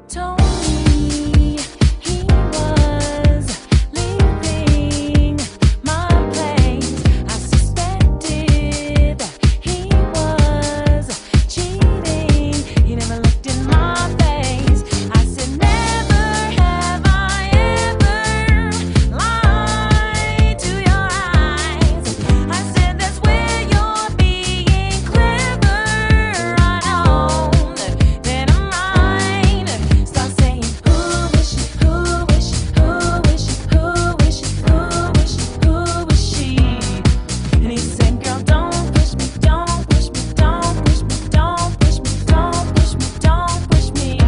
told me he was leaving my place. I suspected he was cheating. He never looked in my face. I said, never have I ever lied to your eyes. I said, that's where you're being clever. I know that I'm right. Start saying, who is she? Who is she? Who is she? Who is she? Who is she? Who is she? And he said, girl, don't push me, don't push me, don't push me, don't push me, don't push me, don't push me.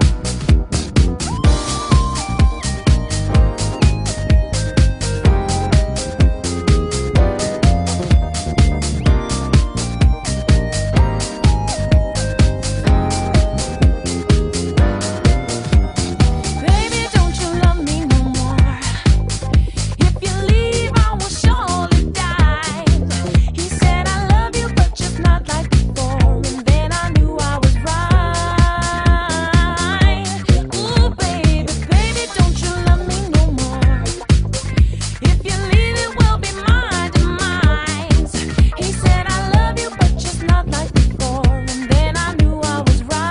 Baby, don't you love me no more? If you leave, I will surely die. He said, I love you, but just not like before. And then I knew I was right. Ooh, baby, baby, don't you love me no more? If you leave, it will be my demise. He said, I love you, but just not like before. And then I knew I was right.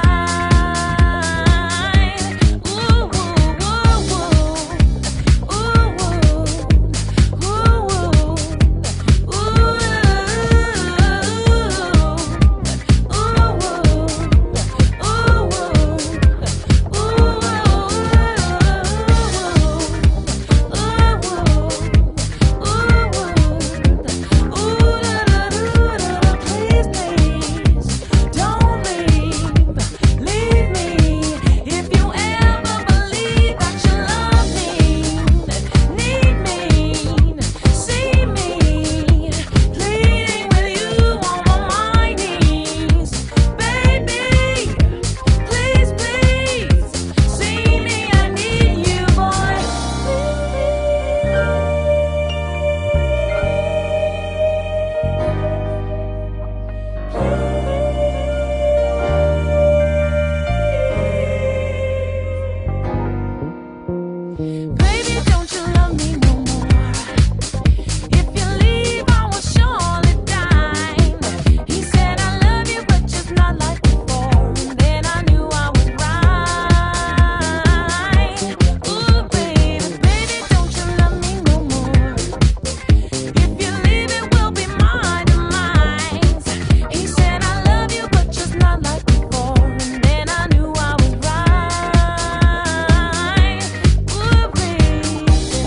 Ooh, ooh, ooh, ooh, ooh, ooh, please, please, don't leave me. If you ever believe that you love me, need me, see me, pleading with you on my knees, baby, please, please, see me, I need you, boy. Baby, don't you love me no more? If you leave, I will surely die. He said, I love you, but just not like before. And then I knew I was right. Ooh, baby, baby, don't you love me no more? If you leave, it will be my demise. He said, I love you, but just not like before. And then I knew I was right. Ooh, baby.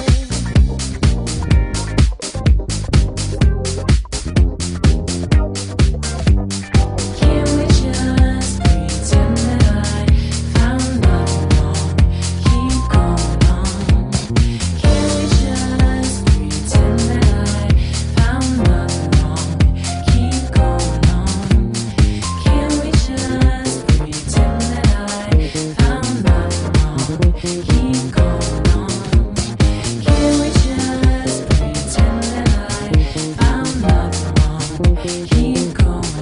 Can we just pretend that I found nothing wrong? Keep going on. Can we just pretend that I found nothing wrong? Keep going on. Can we just pretend that I found nothing wrong? Keep going on. Can we just pretend that I found nothing wrong? Keep going on.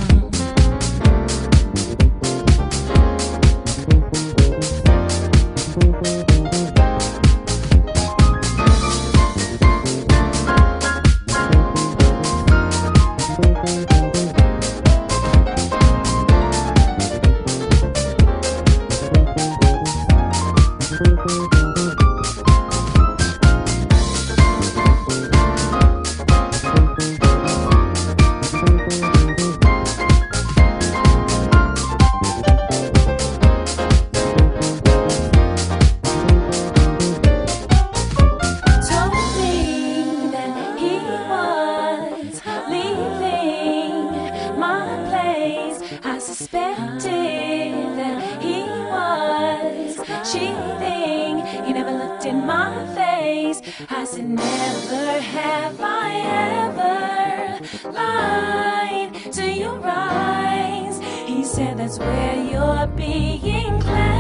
Told me that he was leaving my place. I suspected that he was cheating. He never looked in my face. I said, never have I ever lied to your eyes. He said, that's where you're being clever.